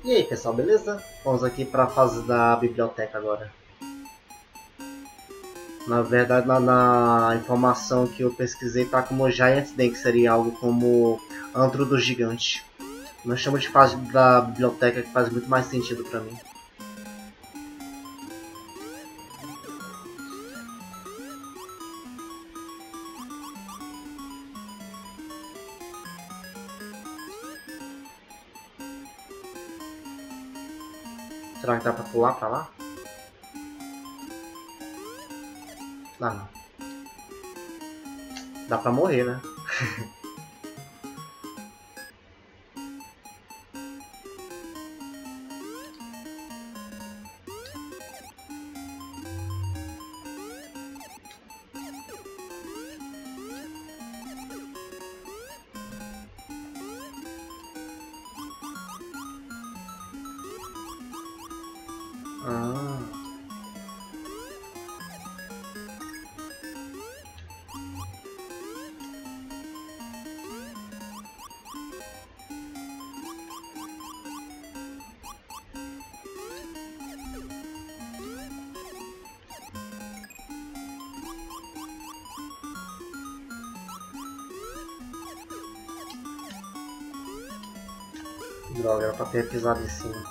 E aí pessoal, beleza? Vamos aqui para a fase da biblioteca agora. Na verdade, na informação que eu pesquisei tá como Giant's Den, que seria algo como Antro do Gigante. Nós chamamos de fase da biblioteca, que faz muito mais sentido para mim. Será que dá pra pular pra lá? Não. Dá pra morrer, né? Ah. Droga, era pra ter pisado em cima.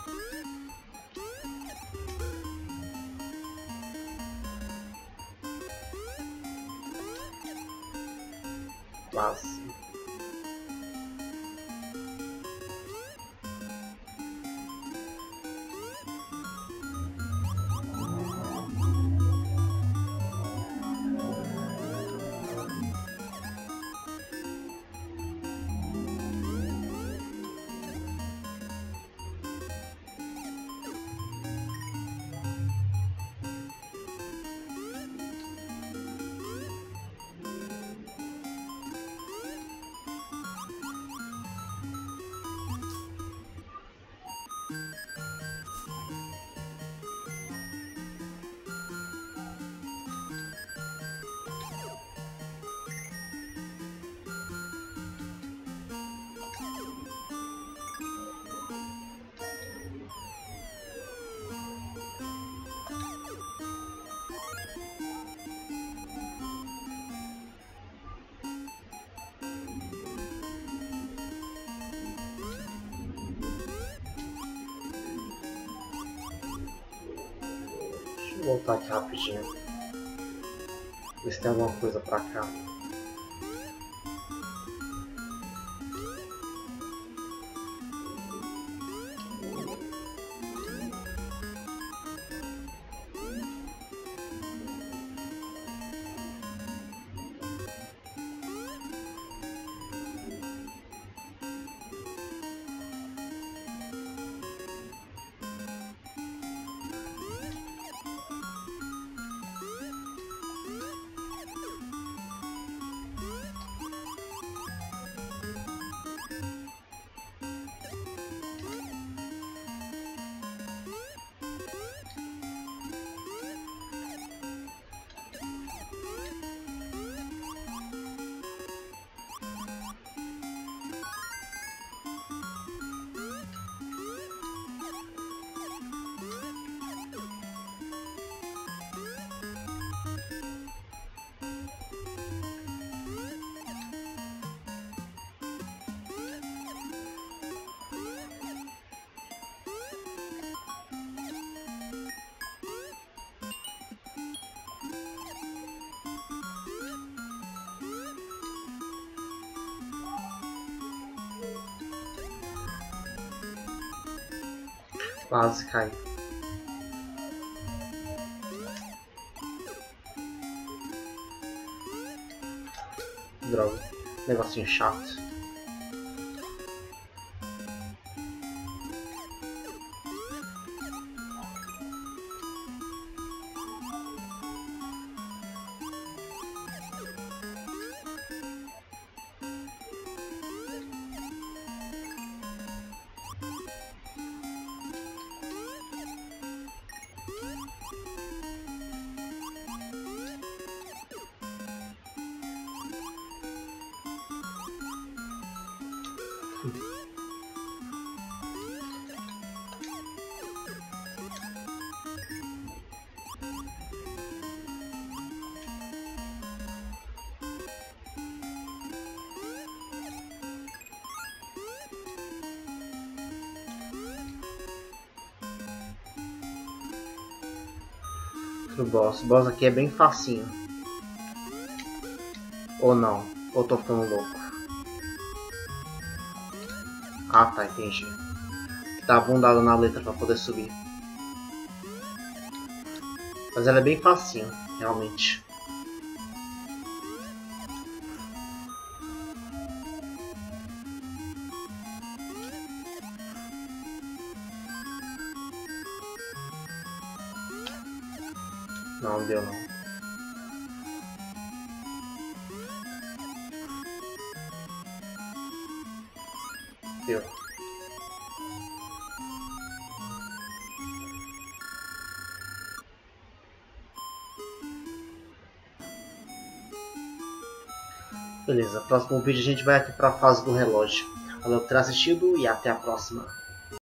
Quase. Deixa eu voltar aqui rapidinho. Ver se tem alguma coisa pra cá. Quase cai. Droga. Negocinho chato. Outro boss. O boss aqui é bem facinho. Ou não. Ou tô ficando louco. Ah, tá, entendi. Tá bundado na letra pra poder subir. Mas ela é bem facinho, realmente. Não deu não. Deu. Beleza, próximo vídeo a gente vai aqui para a fase do relógio. Valeu por ter assistido e até a próxima.